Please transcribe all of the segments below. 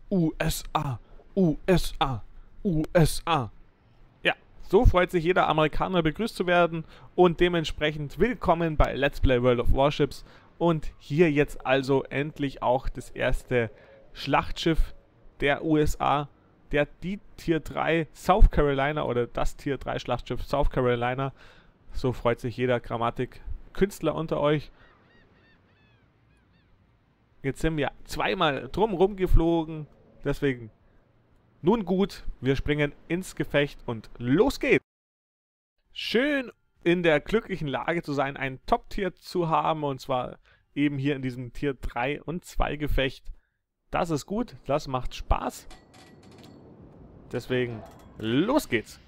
USA, USA, USA. Ja, so freut sich jeder Amerikaner, begrüßt zu werden und dementsprechend willkommen bei Let's Play World of Warships und hier jetzt also endlich auch das erste Schlachtschiff der USA, die Tier 3 South Carolina oder das Tier 3 Schlachtschiff South Carolina. So freut sich jeder Grammatik-Künstler unter euch. Jetzt sind wir zweimal drumherum geflogen, deswegen nun gut, wir springen ins Gefecht und los geht's! Schön in der glücklichen Lage zu sein, ein Top-Tier zu haben und zwar eben hier in diesem Tier 3 und 2 Gefecht. Das ist gut, das macht Spaß. Deswegen los geht's!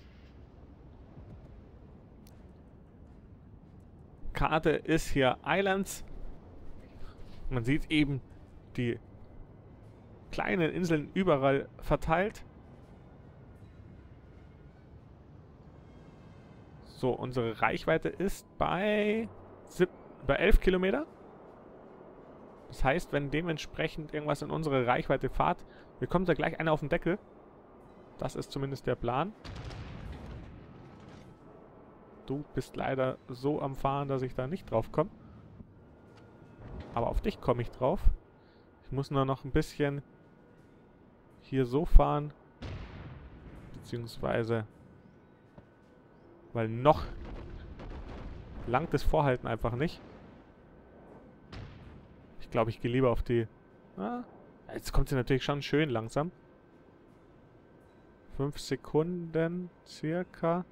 Karte ist hier Islands. Man sieht eben die kleinen Inseln überall verteilt. So, unsere Reichweite ist bei 11 Kilometer. Das heißt, wenn dementsprechend irgendwas in unsere Reichweite fahrt, bekommt da gleich einer auf den Deckel. Das ist zumindest der Plan. Du bist leider so am Fahren, dass ich da nicht drauf komme. Aber auf dich komme ich drauf. Ich muss nur noch ein bisschen hier so fahren. Beziehungsweise, weil noch langt das Vorhalten einfach nicht. Ich glaube, ich gehe lieber auf die... Ah, jetzt kommt sie natürlich schon schön langsam. 5 Sekunden circa.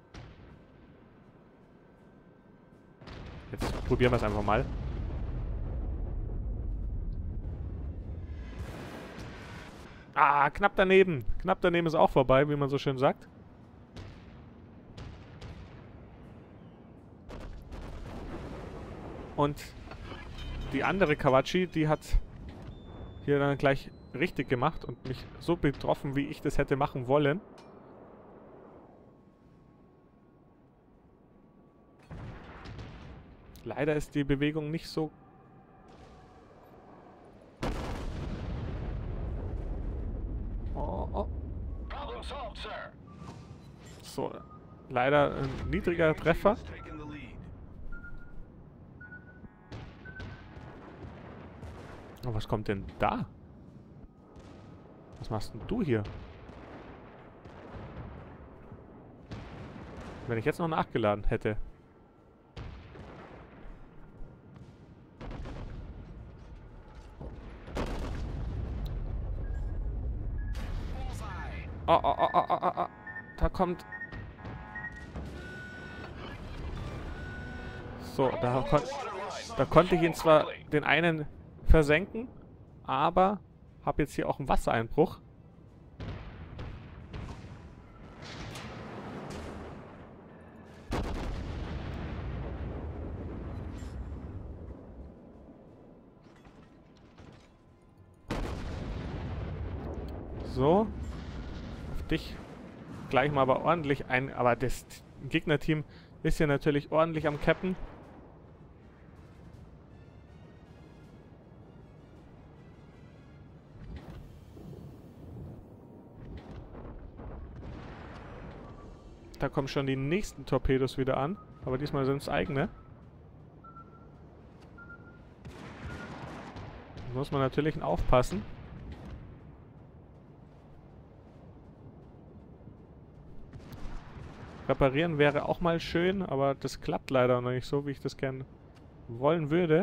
Jetzt probieren wir es einfach mal. Ah, knapp daneben. Knapp daneben ist auch vorbei, wie man so schön sagt. Und die andere Kawachi, die hat hier dann gleich richtig gemacht und mich so betroffen, wie ich das hätte machen wollen. Leider ist die Bewegung nicht so... Oh. So, leider ein niedriger Treffer. Oh, was kommt denn da? Was machst denn du hier? Wenn ich jetzt noch nachgeladen hätte. Oh. Da kommt... So, da konnte ich ihn zwar den einen versenken, aber habe jetzt hier auch einen Wassereinbruch. So. Auf dich gleich mal aber ordentlich ein... Aber das Gegnerteam ist hier natürlich ordentlich am Cappen. Da kommen schon die nächsten Torpedos wieder an. Aber diesmal sind es eigene. Da muss man natürlich aufpassen. Reparieren wäre auch mal schön, aber das klappt leider noch nicht so, wie ich das gerne wollen würde.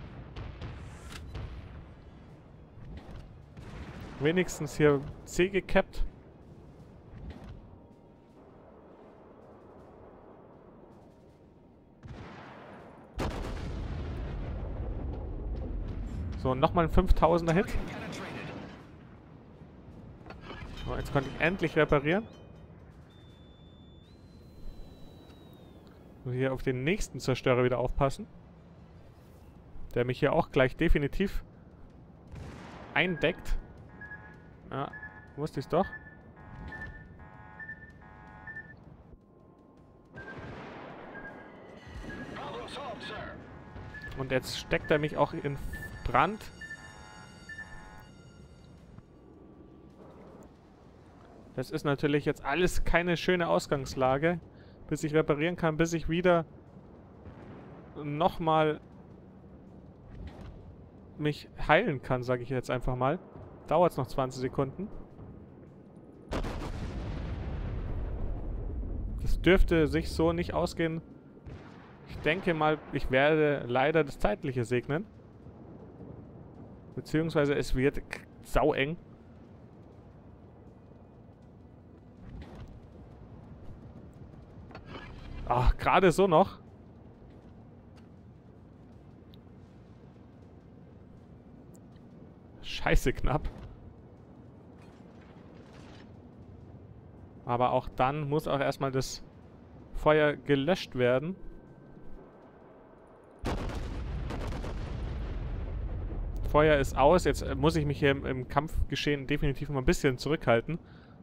Wenigstens hier C gekappt. So, nochmal ein 5000er Hit. So, jetzt konnte ich endlich reparieren. Muss hier auf den nächsten Zerstörer wieder aufpassen. Der mich hier auch gleich definitiv eindeckt. Ja, wusste ich's doch. Und jetzt steckt er mich auch in Brand. Das ist natürlich jetzt alles keine schöne Ausgangslage, bis ich reparieren kann, bis ich wieder nochmal mich heilen kann, sage ich jetzt einfach mal. Dauert es noch 20 Sekunden. Das dürfte sich so nicht ausgehen. Ich denke mal, ich werde leider das Zeitliche segnen. Beziehungsweise es wird saueng. Ach, gerade so noch. Scheiße knapp. Aber auch dann muss auch erstmal das Feuer gelöscht werden. Feuer ist aus. Jetzt muss ich mich hier im Kampfgeschehen definitiv mal ein bisschen zurückhalten.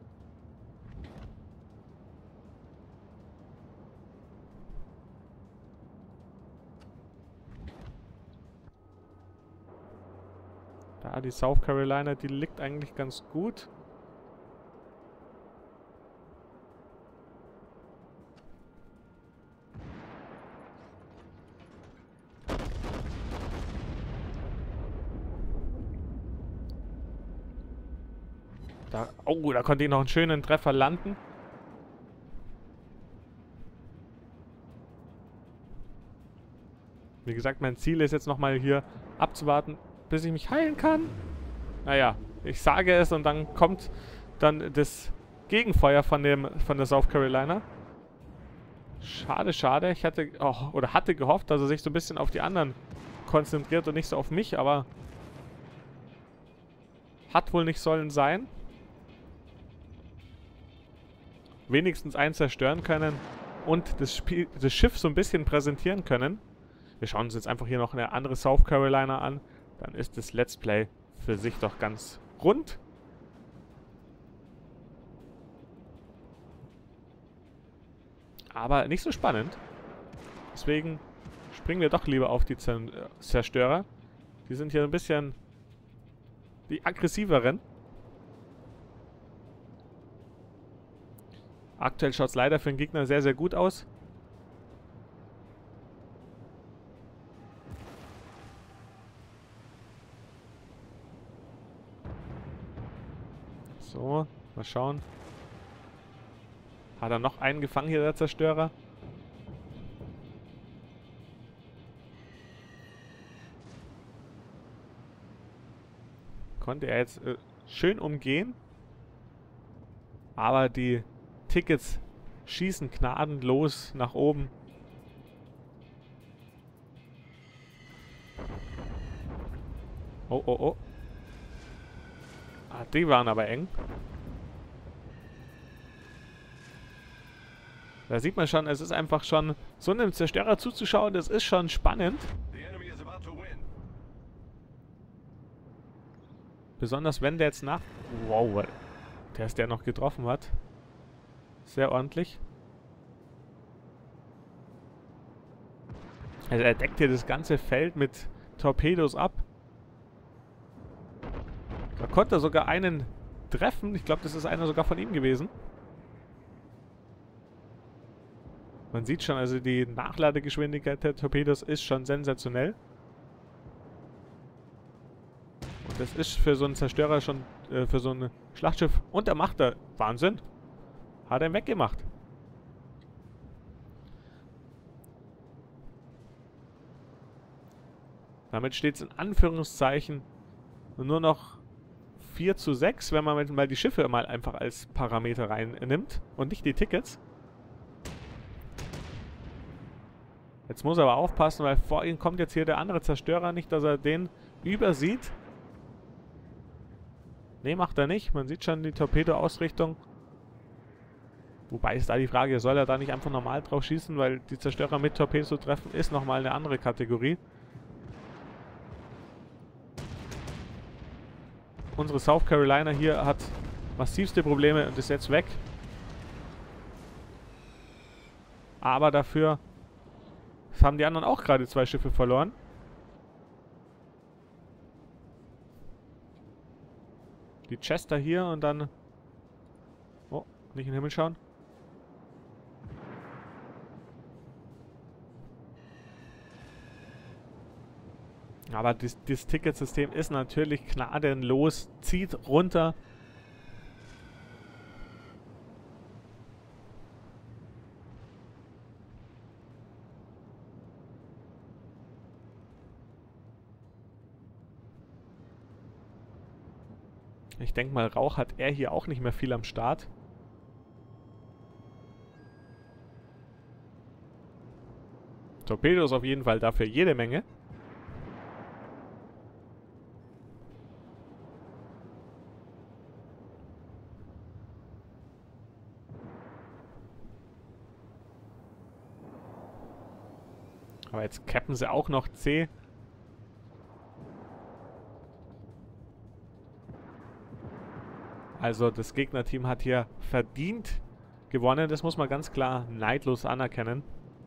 Da, die South Carolina, die liegt eigentlich ganz gut. Da, oh, da konnte ich noch einen schönen Treffer landen. Wie gesagt, mein Ziel ist jetzt nochmal hier abzuwarten, bis ich mich heilen kann. Naja, ich sage es und dann kommt dann das Gegenfeuer von der South Carolina. Schade, schade. Ich hatte, hatte gehofft, dass er sich so ein bisschen auf die anderen konzentriert und nicht so auf mich, aber hat wohl nicht sollen sein. Wenigstens eins zerstören können und das Schiff so ein bisschen präsentieren können. Wir schauen uns jetzt einfach hier noch eine andere South Carolina an. Dann ist das Let's Play für sich doch ganz rund. Aber nicht so spannend. Deswegen springen wir doch lieber auf die Zerstörer. Die sind hier ein bisschen die aggressiveren. Aktuell schaut es leider für den Gegner sehr, sehr gut aus. So, mal schauen. Hat er noch einen gefangen hier, der Zerstörer? Konnte er jetzt schön umgehen. Aber die Tickets schießen gnadenlos nach oben. Oh, oh, oh. Ah, die waren aber eng. Da sieht man schon, es ist einfach schon, so einem Zerstörer zuzuschauen, das ist schon spannend. Besonders wenn der jetzt nach... Wow, der noch getroffen hat. Sehr ordentlich. Also er deckt hier das ganze Feld mit Torpedos ab. Da konnte er sogar einen treffen. Ich glaube, das ist einer sogar von ihm gewesen. Man sieht schon, also die Nachladegeschwindigkeit der Torpedos ist schon sensationell. Und das ist für so einen Zerstörer schon, für so ein Schlachtschiff. Und er macht da Wahnsinn. Hat er weggemacht. Damit steht es in Anführungszeichen nur noch 4:6, wenn man mal die Schiffe mal einfach als Parameter reinnimmt und nicht die Tickets. Jetzt muss er aber aufpassen, weil vor ihm kommt jetzt hier der andere Zerstörer. Nicht, dass er den übersieht. Ne, macht er nicht. Man sieht schon die Torpedo-Ausrichtung. Wobei ist da die Frage, soll er da nicht einfach normal drauf schießen, weil die Zerstörer mit Torpedos zu treffen ist nochmal eine andere Kategorie. Unsere South Carolina hier hat massivste Probleme und ist jetzt weg. Aber dafür haben die anderen auch gerade 2 Schiffe verloren. Die Chester hier und dann Nicht in den Himmel schauen. Aber das Ticketsystem ist natürlich gnadenlos. Zieht runter. Ich denke mal, Rauch hat er hier auch nicht mehr viel am Start. Torpedos auf jeden Fall dafür jede Menge. Aber jetzt cappen sie auch noch C. Also das Gegnerteam hat hier verdient gewonnen. Das muss man ganz klar neidlos anerkennen.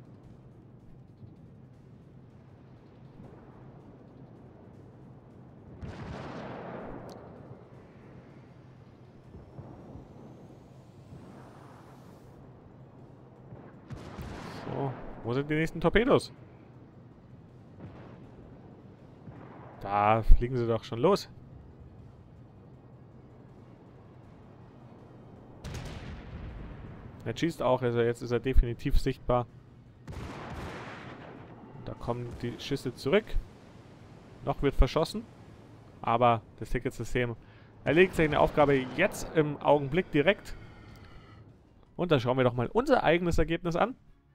So, wo sind die nächsten Torpedos? Da fliegen sie doch schon los. Er schießt auch, also jetzt ist er definitiv sichtbar. Da kommen die Schüsse zurück. Noch wird verschossen. Aber das Ticketsystem erledigt seine Aufgabe jetzt im Augenblick direkt. Und dann schauen wir doch mal unser eigenes Ergebnis an.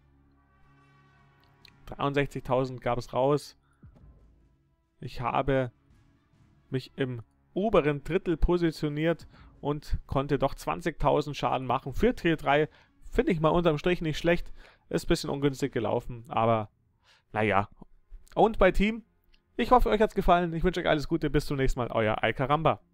63.000 gab es raus. Ich habe mich im oberen Drittel positioniert und konnte doch 20.000 Schaden machen. Für Tier 3 finde ich mal unterm Strich nicht schlecht. Ist ein bisschen ungünstig gelaufen, aber naja. Und bei Team, ich hoffe, euch hat es gefallen. Ich wünsche euch alles Gute. Bis zum nächsten Mal. Euer Alcaramba.